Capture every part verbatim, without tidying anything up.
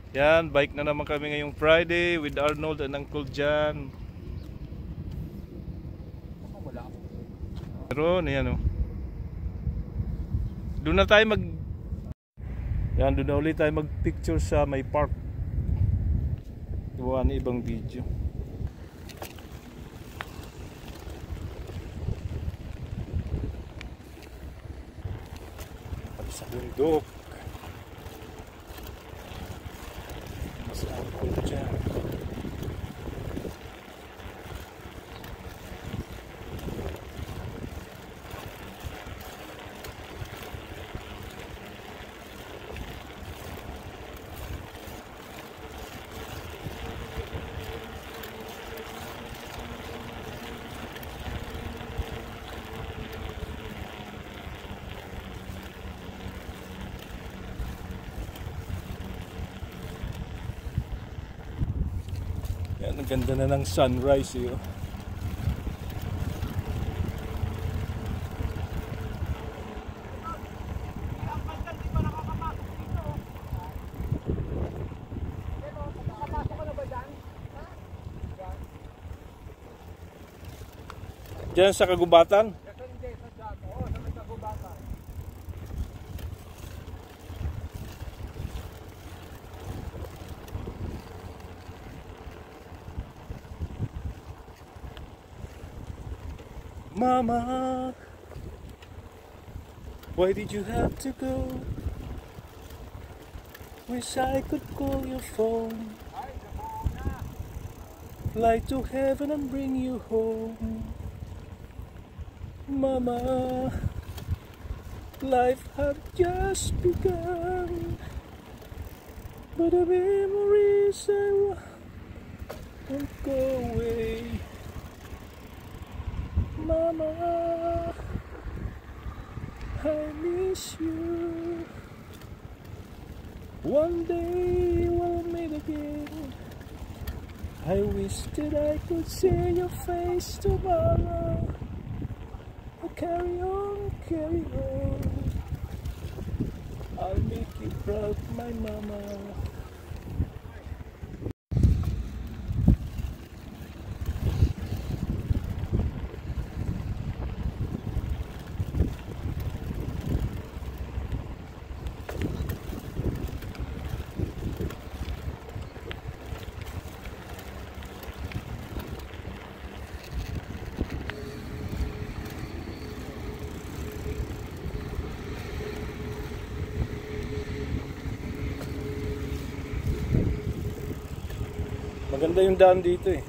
Yan, bike na naman kami ngayong Friday with Arnold and Uncle Jan. Pero yan oh. Doon na tayo mag Yan, doon na ulit tayo mag picture sa may park. Gawa na ibang video. At sa bundok. Mas Uncle Jan. Yan, ang ganda na ng sunrise eh. Oh. Diyan sa kagubatan? Mama, why did you have to go? Wish I could call your phone, fly to heaven and bring you home. Mama, life had just begun, but the memories I won't go away. Mama, I miss you. One day we'll meet again. I wish that I could see your face tomorrow. Oh, carry on, carry on. I'll make you proud, my mama. Maganda yung daan dito eh.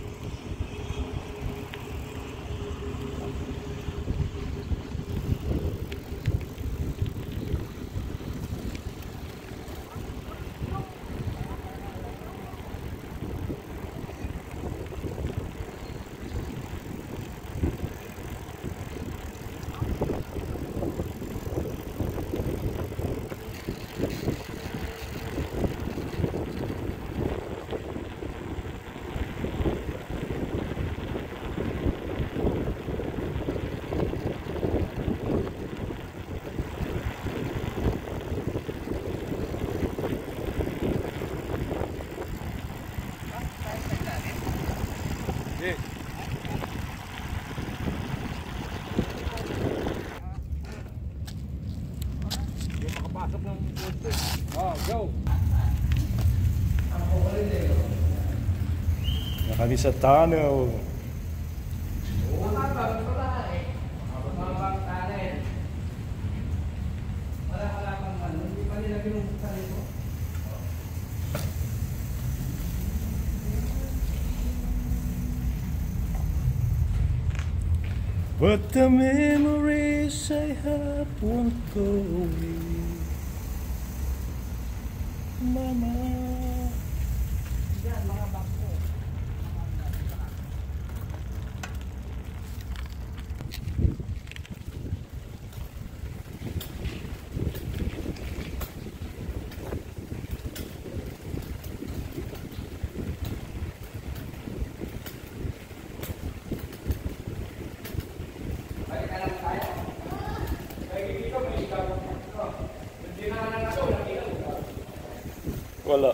Okay. Hindi makapasok ng bote. Oh, go! Na kami sa tunnel. But the memories I have won't go away, Mama. Wala.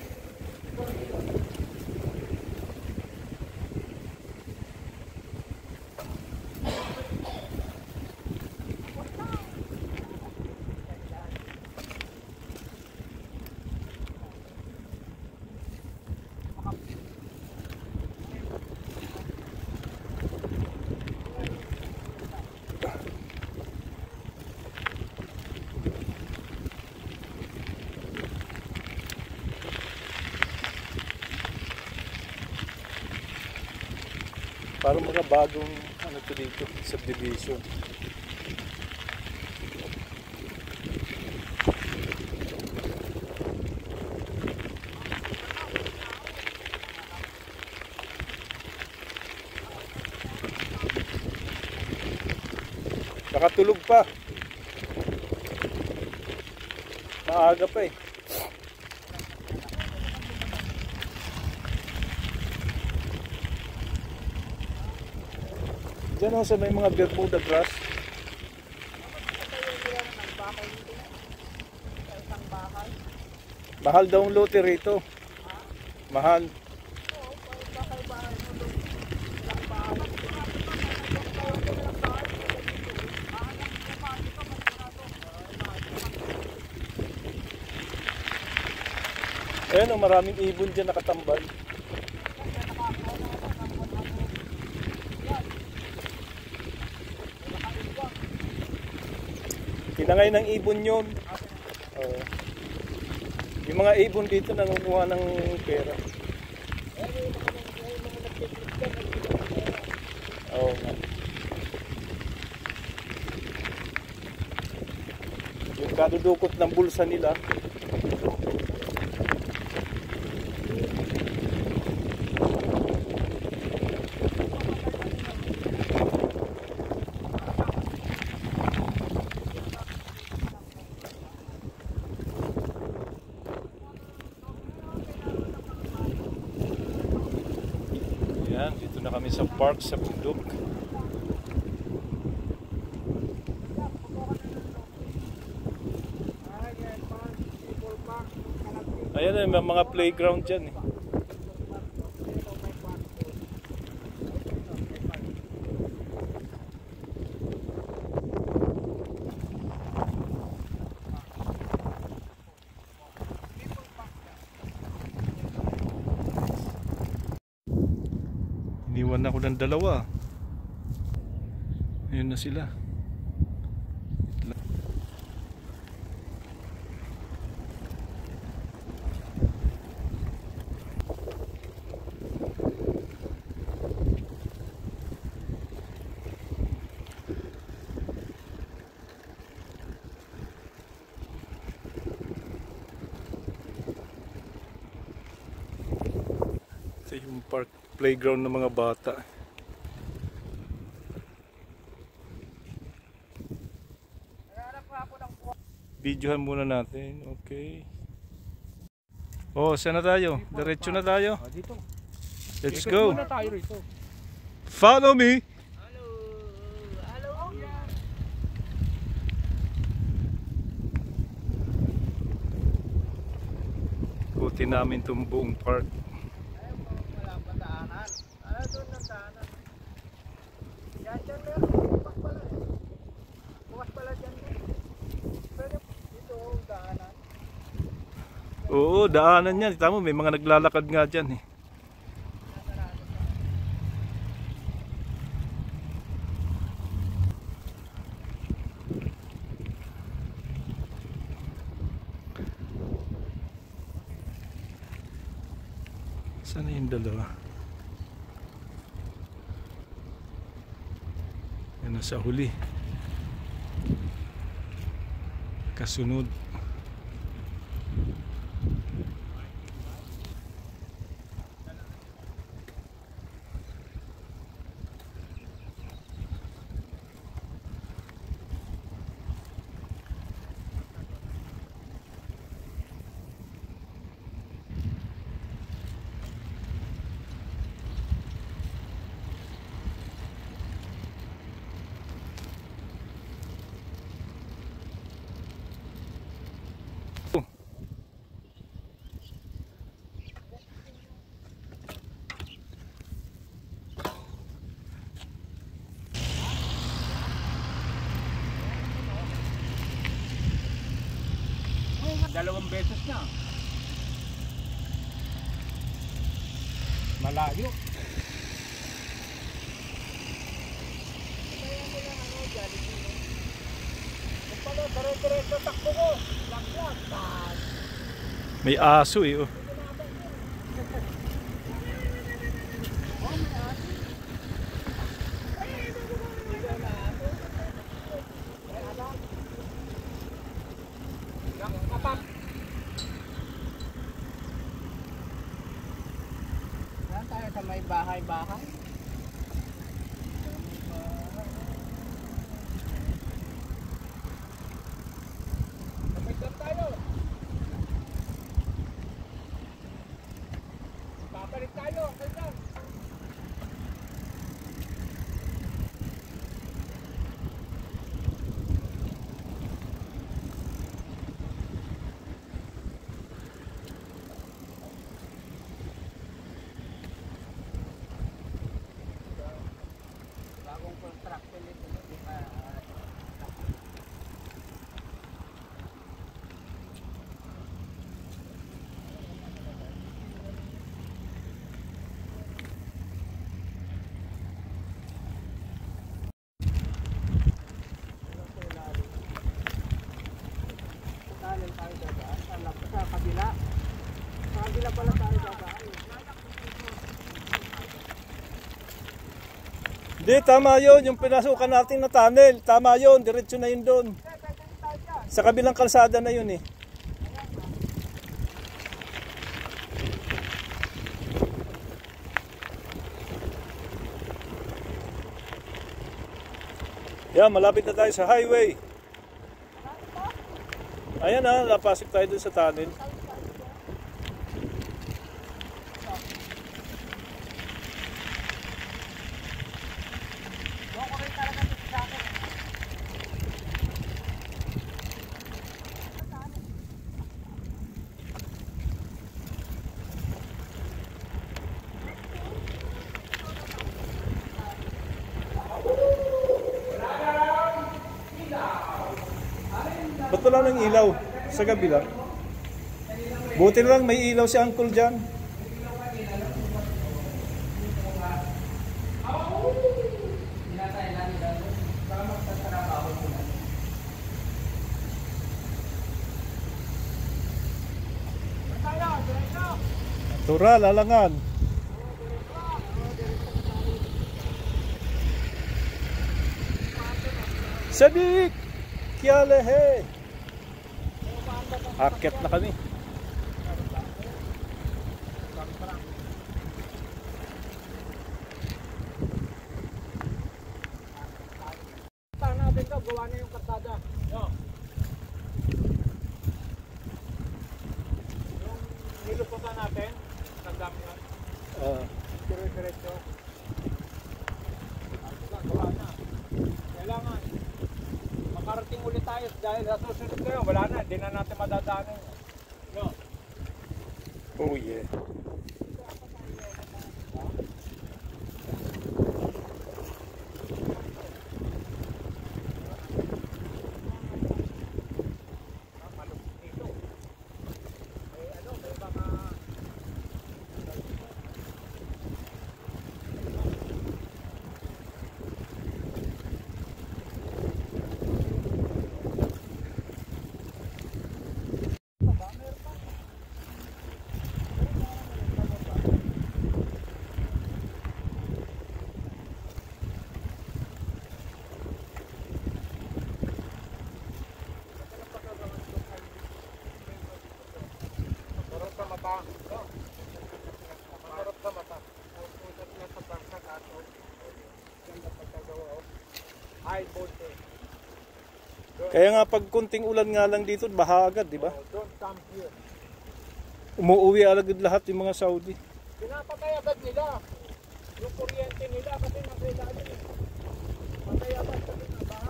Parang mga bagong ano to dito, subdivision. Nakatulog pa. Maaga pa eh. Diyan ako sa may mga Bermuda grass. Mahal daw ang lote rito. Mahal. Ayan o, maraming ibon dyan nakatambal. Tinangay ng ibon yun. Uh, yung mga ibon dito nangunguha ng pera. Oo nga. Yung kadudukot ng bulsa nila. Yan, dito na kami sa park sa bundok. Ayan, may mga playground dyan eh. Iniwan ako ng dalawa. Ayun na sila. Ito yung park playground ng mga bata. Videohan muna natin. Okay. Oh, saan na tayo? Diretso na tayo. Let's go. Follow me. Ikutin namin itong buong park. Yan dyan meron, bukas pala eh. Bukas pala dyan eh. Pero dito, daanan. Oo, daanan yan. Tama, may mga naglalakad nga dyan eh. Saan na yung dalawa? Yan nasa huli. Kasunod. Tatlong beses na. Malayo. Kaya nila ano, Jollibee. Kung pala, dire-diretso takbo ko. Lakwas. Bas. May aso eh. Oh. Saan tayo sa may bahay-bahay? Kapit lang tayo. Papalit tayo. Kailan? Bagong construction nito, di ba? Kanan tayo dadaan, sa lap- sa kabila. Sa kabila pala tayo dadaan. Hindi, tama yun. Yung pinasukan natin na tunnel. Tama yun. Diretso na yun doon. Sa kabilang kalsada na yun eh. Yan, malapit na tayo sa highway. Ayan na, napasok tayo dun sa tunnel. Ba't wala ng ilaw sa gabi lang? Buti na lang may ilaw si Uncle dyan. Tura, lalangan. Sadik! Kya lehe! Akit na kami. Saan natin ito? Gawa na yung kalsada. No. Yung niluputan natin, tandam yan. Uh, Dire-diretso. Gawa na. Kailangan makarating ulit tayo dahil sa susunod kayo, wala na, hindi na natin madadaanan. No. oh yeah. Kaya nga pag kunting ulan nga lang dito, baha agad, di ba? Don't come here. Umuuwi agad lahat yung mga Saudi. Pinapatay agad nila yung kuryente nila kasi nakailangan eh. Patay agad kasi na baha.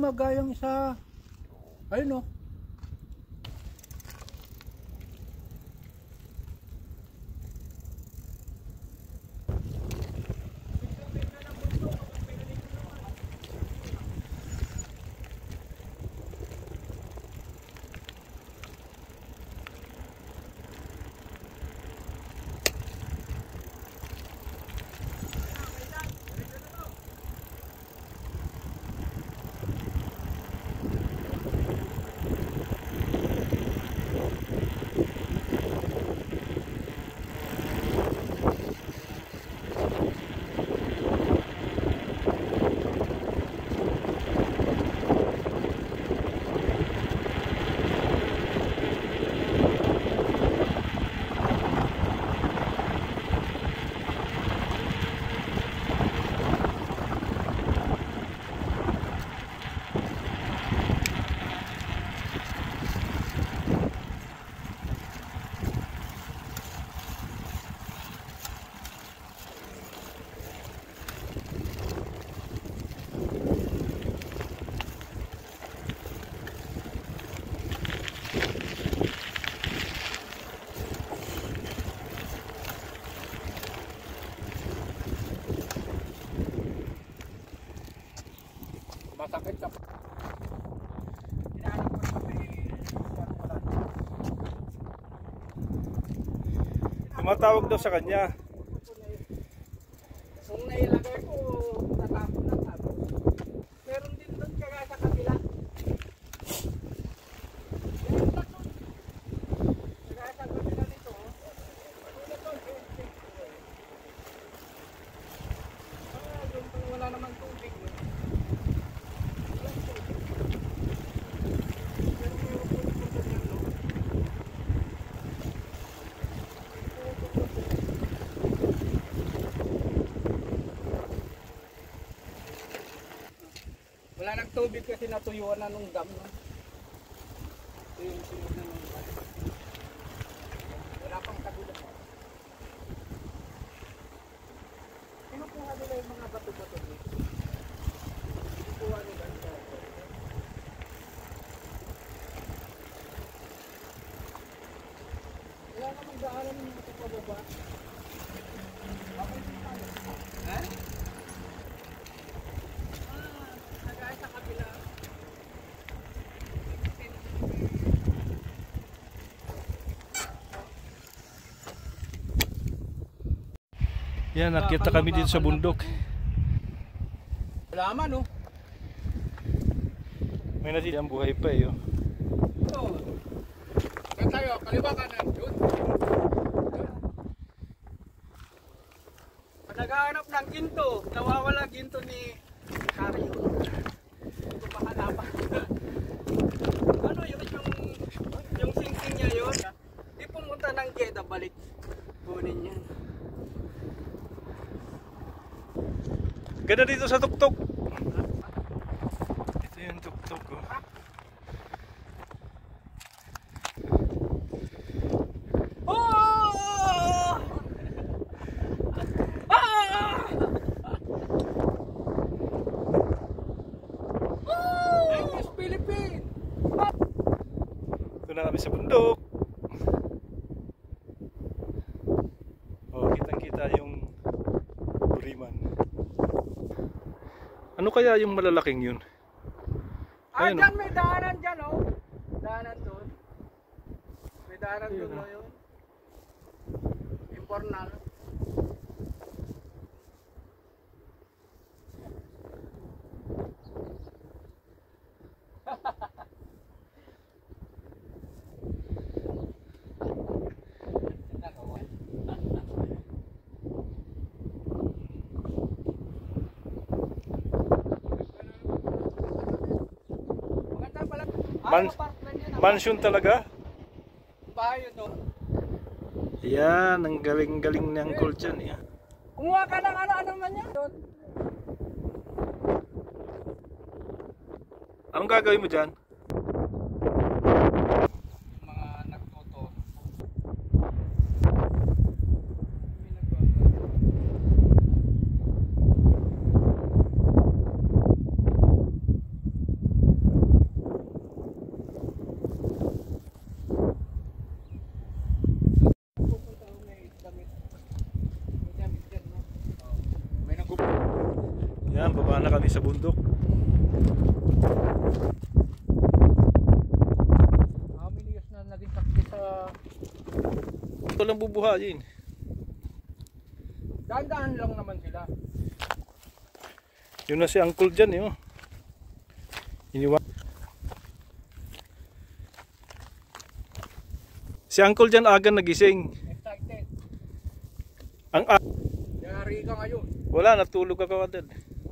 magayang isa. Ayun o. Masakit sa... Tumatawag daw sa kanya. Kung nailagay ko, natapon na tapos. Meron din doon kaya sa kabila. Meron na doon. Kaya sa kabila dito. Ah, doon po wala naman tubig. Wala nagtubig kasi natuyuan na nung dam. No? Ito yung sunod na nung dam. Wala pang kagulat. Kinukuha nila yung mga bato-bato dito. Kinukuha nila yung bato. Wala namang daanan yung mga pababa. Ha? Yan, nakita kami dito sa bundok. Wala man, oh. May nasi ang buhay pa eh. Oh. Ito. Saan tayo? Kaliwa kanan. Yun. Pag naghahanap ng ginto, nawawala ginto ni Kario. Ito mahanapan. Ano yun? Yung, yung singking niya yun. Di pumunta ng Jeddah, balik. Kunin yan. Ganda dito sa tuktok. Ito yung tuktok ko. Oh! Oh! Ah! English Philippine! Ito na kami sa bundok. Oh, kitang-kita yung Buriman. Ano kaya yung malalaking yun? Ah, Ayun, dyan oh. may daanan dyan, oh. Daanan doon. May daanan doon, Ayun, oh, yun. Impornal. Man mansion talaga? Bahay yun, oh. Yan, ang galing-galing ng Uncle John. Eh. Kumuha ka ng ano-ano man yan. Doon. Anong gagawin mo dyan? Mga nagtuto. Yan, baba na kami sa bundok. How many years na naging taxi sa... Ito lang bubuhayin. Daan-daan lang naman sila. Yun na si Uncle dyan eh. Oh. Iniwan. Si Uncle dyan aga nagising. Excited. Ang a Yari ka ngayon. wala, natulog ka kagad.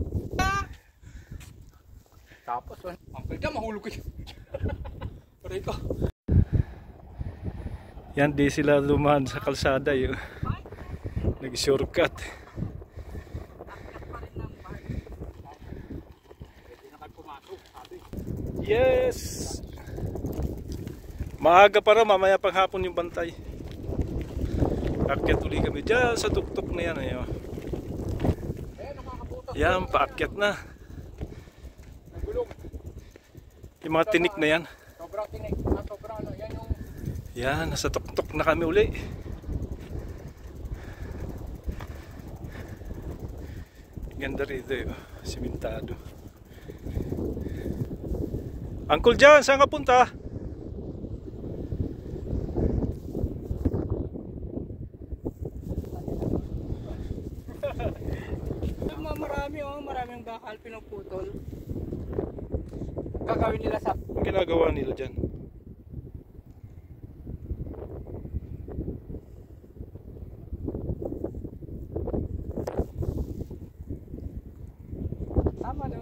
Tapos, Uncle dyan, mahulog kayo. Rito. Yan, di sila lumahan sa kalsada yun. Nag-shortcut. Yes! Maaga para, mamaya pang hapon yung bantay. Paakyat uli kami dyan sa tuktok na yan. Ayun. Yan, paakyat na. Yung mga tinik na yan. Sobrang tinik. Ah, sobrang ano. Yan yung... Yan, nasa tuktok na kami uli. Ganda rito yun. Simentado. Uncle John, saan ka punta? Marami oh, maraming bakal pinuputol. Gagawin nila sa... Ang ginagawa nila dyan? Tama no?